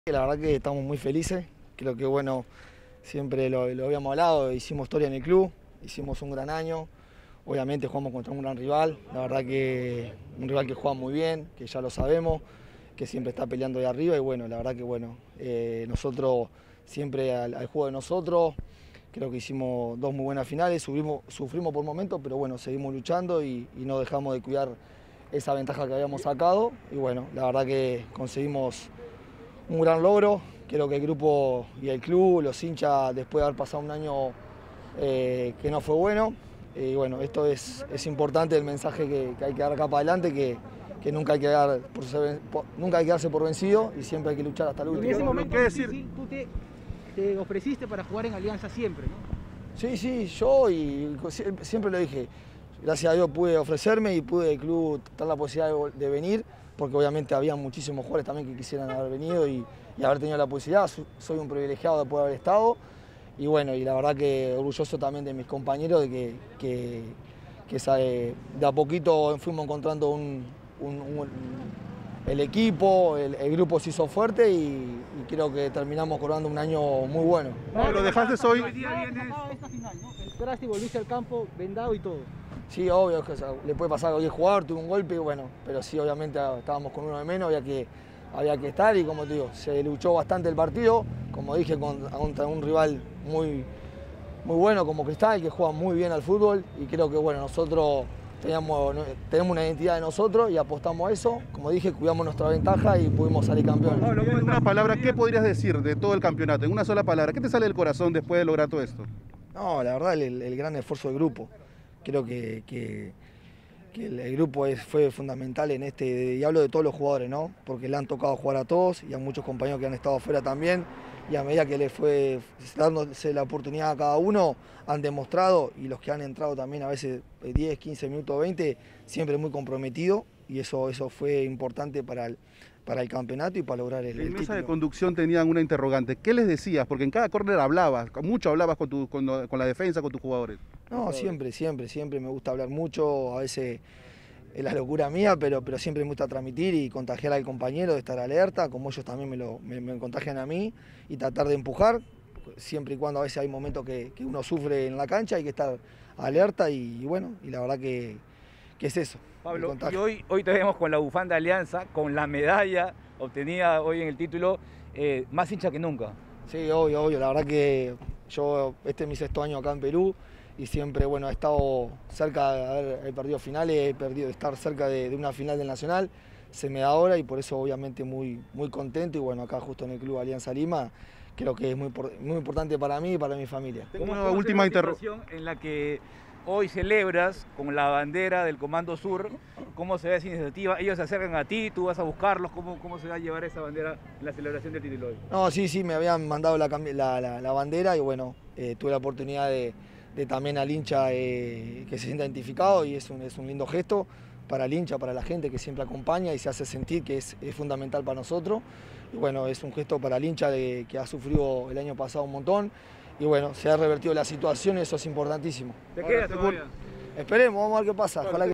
La verdad que estamos muy felices, creo que bueno, siempre lo habíamos hablado, hicimos historia en el club, hicimos un gran año, obviamente jugamos contra un gran rival, la verdad que un rival que juega muy bien, que ya lo sabemos, que siempre está peleando de arriba y bueno, la verdad que bueno, nosotros siempre al juego de nosotros, creo que hicimos dos muy buenas finales, sufrimos por momentos, pero bueno, seguimos luchando y no dejamos de cuidar esa ventaja que habíamos sacado y bueno, la verdad que conseguimos un gran logro, creo que el grupo y el club, los hinchas, después de haber pasado un año que no fue bueno, y bueno, esto es importante el mensaje que hay que dar acá para adelante, que nunca hay que nunca hay que darse por vencido y siempre hay que luchar hasta el último. En ese momento, sí, tú te ofreciste para jugar en Alianza siempre, ¿no? Sí, yo y siempre lo dije, gracias a Dios pude ofrecerme y pude el club tener la posibilidad de venir, porque obviamente había muchísimos jugadores también que quisieran haber venido y haber tenido la posibilidad. Soy un privilegiado de poder haber estado y bueno, y la verdad que orgulloso también de mis compañeros de que de a poquito fuimos encontrando el equipo, el grupo se hizo fuerte y creo que terminamos coronando un año muy bueno. No, lo dejaste hoy. Hoy día vienes esta final, ¿no? Entraste y volviste al campo vendado y todo. Sí, obvio, que, o sea, le puede pasar a cualquier jugador, tuvo un golpe y bueno, pero sí, obviamente estábamos con uno de menos, había que estar y como te digo, se luchó bastante el partido, como dije, contra un rival muy bueno como Cristal, que juega muy bien al fútbol y creo que bueno, nosotros tenemos una identidad de nosotros y apostamos a eso, como dije, cuidamos nuestra ventaja y pudimos salir campeones. Pablo, en una palabra, ¿qué podrías decir de todo el campeonato? En una sola palabra, ¿qué te sale del corazón después de lograr todo esto? No, la verdad, el gran esfuerzo del grupo. Creo que el grupo fue fundamental en y hablo de todos los jugadores, ¿no? Porque le han tocado jugar a todos y a muchos compañeros que han estado afuera también, y a medida que le fue dándose la oportunidad a cada uno, han demostrado, y los que han entrado también a veces 10, 15 minutos, 20, siempre muy comprometidos, y eso fue importante para el campeonato y para lograr el título. En mesa de conducción tenían una interrogante, ¿qué les decías? Porque en cada córner hablabas, mucho hablabas con la defensa, con tus jugadores. No, siempre me gusta hablar mucho, a veces es la locura mía, pero siempre me gusta transmitir y contagiar al compañero, de estar alerta, como ellos también me contagian a mí, y tratar de empujar, siempre y cuando a veces hay momentos que uno sufre en la cancha, hay que estar alerta y bueno, y la verdad que es eso. Pablo, y hoy te vemos con la bufanda de Alianza, con la medalla obtenida hoy en el título, más hincha que nunca. Sí, obvio, la verdad que este es mi 6º año acá en Perú, y siempre bueno, he estado cerca de haber perdido finales, de estar cerca de una final del Nacional, se me da ahora y por eso obviamente muy contento y bueno, acá justo en el Club Alianza Lima, creo que es muy importante para mí y para mi familia. Tengo una última interrupción en la que hoy celebras con la bandera del Comando Sur. ¿Cómo se ve esa iniciativa? Ellos se acercan a ti, tú vas a buscarlos. ¿Cómo se va a llevar esa bandera en la celebración del título hoy? No, sí, me habían mandado la bandera y bueno, tuve la oportunidad de también al hincha que se sienta identificado y es un lindo gesto para el hincha, para la gente que siempre acompaña y se hace sentir que es fundamental para nosotros. Y bueno, es un gesto para el hincha que ha sufrido el año pasado un montón y bueno, se ha revertido la situación y eso es importantísimo. ¿Te quedas todavía? Esperemos, vamos a ver qué pasa. Ojalá que